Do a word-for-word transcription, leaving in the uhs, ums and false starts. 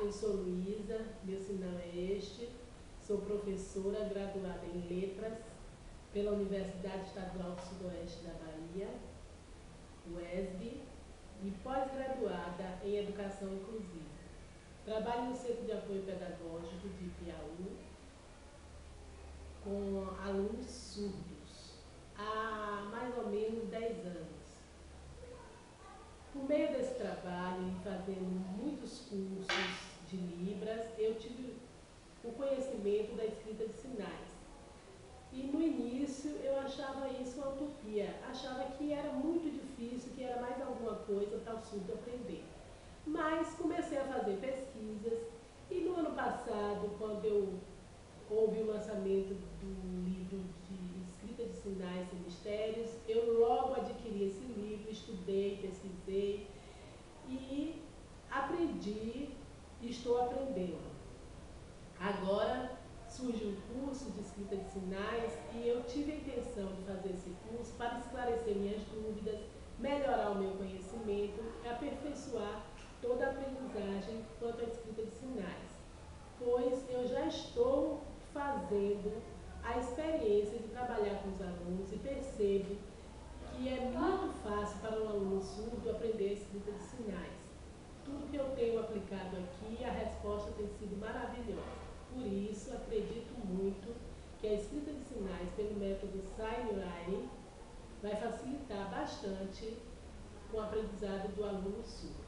eu sou Luísa, meu sinal é este, sou professora graduada em Letras pela Universidade Estadual do Sudoeste da Bahia, U E S B, e pós-graduada em Educação Inclusiva. Trabalho no Centro de Apoio Pedagógico de Piauí com alunos surdos há mais ou menos dez anos. Por meio desse trabalho, e fazendo muitos cursos de Libras, eu tive o conhecimento da escrita de sinais. E no início eu achava isso uma utopia, achava que era muito difícil, que era mais alguma coisa para o surdo aprender. Mas comecei a fazer pesquisas e no ano passado, quando eu houve o lançamento do livro de escrita de sinais e mistérios, eu logo adquiri esse livro, estudei, pesquisei e aprendi e estou aprendendo. Agora surge um curso de escrita de sinais e eu tive a intenção de fazer esse curso para esclarecer minhas dúvidas, melhorar o meu conhecimento e aperfeiçoar toda a aprendizagem quanto à escrita de sinais, pois eu já estou fazendo a experiência de trabalhar com os alunos e percebo que é muito fácil para um aluno surdo aprender a escrita de sinais. Tudo que eu tenho aplicado aqui, a resposta tem sido maravilhosa. Por isso, acredito muito que a escrita de sinais pelo método Sign Writing vai facilitar bastante o aprendizado do aluno surdo.